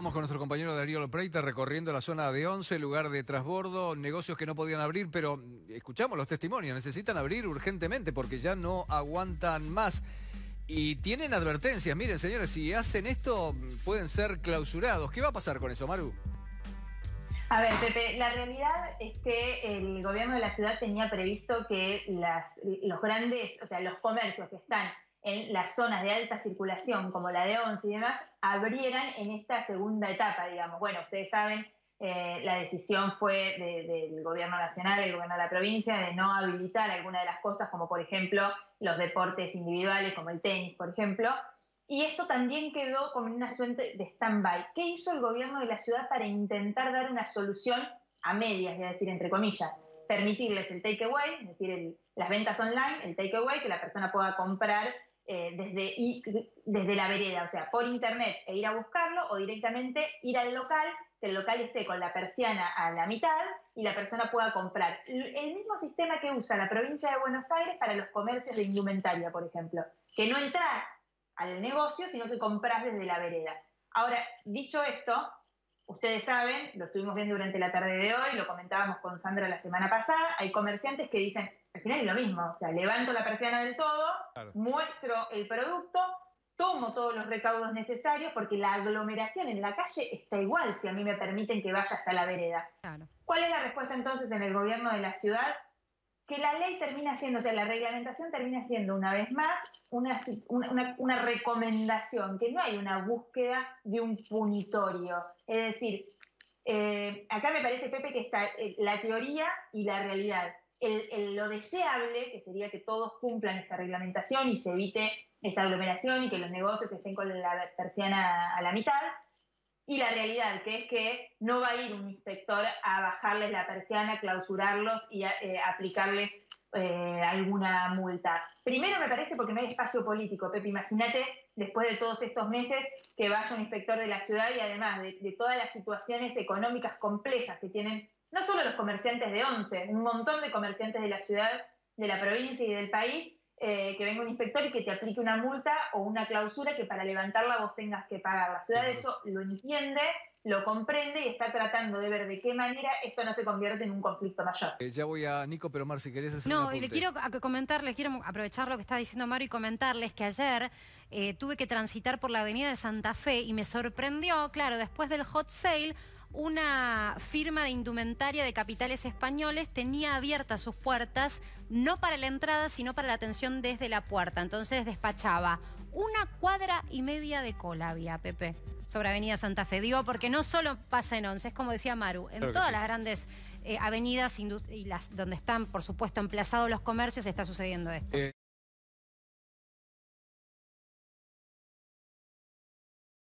Vamos con nuestro compañero Darío Lopreita recorriendo la zona de Once, lugar de transbordo, negocios que no podían abrir, pero escuchamos los testimonios, necesitan abrir urgentemente porque ya no aguantan más. Y tienen advertencias, miren señores, si hacen esto pueden ser clausurados. ¿Qué va a pasar con eso, Maru? A ver, Pepe, la realidad es que el gobierno de la ciudad tenía previsto que los grandes, o sea, los comercios que están en las zonas de alta circulación, como la de Once y demás, abrieran en esta segunda etapa, digamos. Bueno, ustedes saben, la decisión fue del gobierno nacional, el gobierno de la provincia, de no habilitar alguna de las cosas, como por ejemplo los deportes individuales, como el tenis, por ejemplo. Y esto también quedó como una suerte de stand-by. ¿Qué hizo el gobierno de la ciudad para intentar dar una solución a medias, es decir, entre comillas? Permitirles el takeaway, es decir, las ventas online, el takeaway, que la persona pueda comprar desde la vereda, o sea, por internet e ir a buscarlo, o directamente ir al local, que el local esté con la persiana a la mitad y la persona pueda comprar. El mismo sistema que usa la provincia de Buenos Aires para los comercios de indumentaria, por ejemplo, que no entras al negocio, sino que compras desde la vereda. Ahora, dicho esto, ustedes saben, lo estuvimos viendo durante la tarde de hoy, lo comentábamos con Sandra la semana pasada, hay comerciantes que dicen, al final es lo mismo, o sea, levanto la persiana del todo, claro, muestro el producto, tomo todos los recaudos necesarios, porque la aglomeración en la calle está igual si a mí me permiten que vaya hasta la vereda. Claro. ¿Cuál es la respuesta entonces en el gobierno de la ciudad? Que la ley termina siendo, o sea, la reglamentación termina siendo una vez más una recomendación, que no hay una búsqueda de un punitorio. Es decir, acá me parece, Pepe, que está la teoría y la realidad. Lo deseable, que sería que todos cumplan esta reglamentación y se evite esa aglomeración y que los negocios estén con la persiana a la mitad, y la realidad, que es que no va a ir un inspector a bajarles la persiana, clausurarlos y aplicarles alguna multa. Primero me parece porque no hay espacio político, Pepe. Imagínate, después de todos estos meses, que vaya un inspector de la ciudad y además de todas las situaciones económicas complejas que tienen no solo los comerciantes de Once, un montón de comerciantes de la ciudad, de la provincia y del país, que venga un inspector y que te aplique una multa o una clausura que para levantarla vos tengas que pagar. La ciudad eso lo entiende, lo comprende y está tratando de ver de qué manera esto no se convierte en un conflicto mayor. Ya voy a Nico, pero Mar, si querés hacer No, y le quiero comentarles, quiero aprovechar lo que está diciendo Mario y comentarles que ayer tuve que transitar por la avenida de Santa Fe y me sorprendió, claro, después del hot sale, una firma de indumentaria de capitales españoles tenía abiertas sus puertas, no para la entrada, sino para la atención desde la puerta. Entonces despachaba 1,5 cuadras de cola había, Pepe, sobre Avenida Santa Fe. Digo, porque no solo pasa en Once, es como decía Maru, en claro todas las grandes avenidas y las donde están, por supuesto, emplazados los comercios, está sucediendo esto.